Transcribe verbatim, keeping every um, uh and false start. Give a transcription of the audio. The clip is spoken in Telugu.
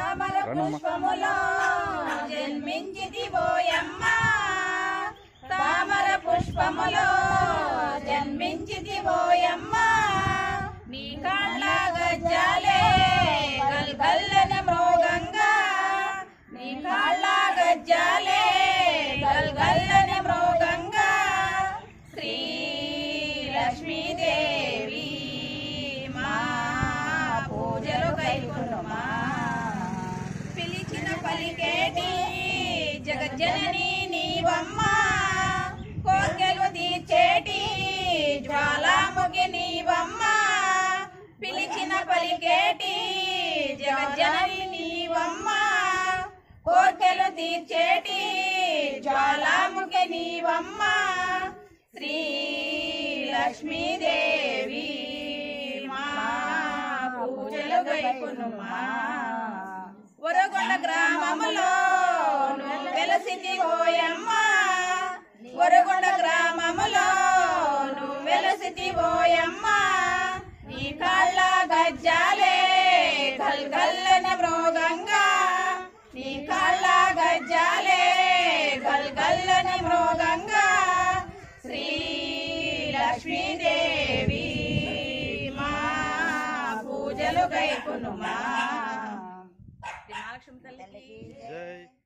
తామర పుష్పములో జన్మించితివోయమ్మ తామర పుష్పములో జన్మించితివోయమ్మ నీ కాళ్ళ గజ్జాలే గల్గల్లని మృగంగా నీ కాళ్ళ గజ్జాలే గల్గల్లని మృగంగా శ్రీ లక్ష్మీదేవి మా పూజలు కైకొనుమా పిలిచిన పలికేటి జగజ్జనని నీవమ్మ కోర్కెలు తీర్చేటి జ్వాలాముఖి నీవమ్మ పిలిచిన పలికేటి జగజ్జనని నీవమ్మ కోర్కెలు తీర్చేటి జ్వాలాముఖి నీవమ్మ శ్రీ లక్ష్మీదేవి మా పూజలు కైకొనుమా వరగొండ గ్రామములో నువ్వు వెలసితివోయమ్మ వరగొండ గ్రామములో నువ్వు వెలసితివోయమ్మ నీ కాళ్ళ గజ్జాలే గల్గల్లని మృగంగా నీ కాళ్ళ గజ్జాలే గల్గల్లని మృగంగా శ్రీ లక్ష్మీదేవి మా పూజలు కైకొనుమా. మహాలక్ష్మి తల్లికి జై.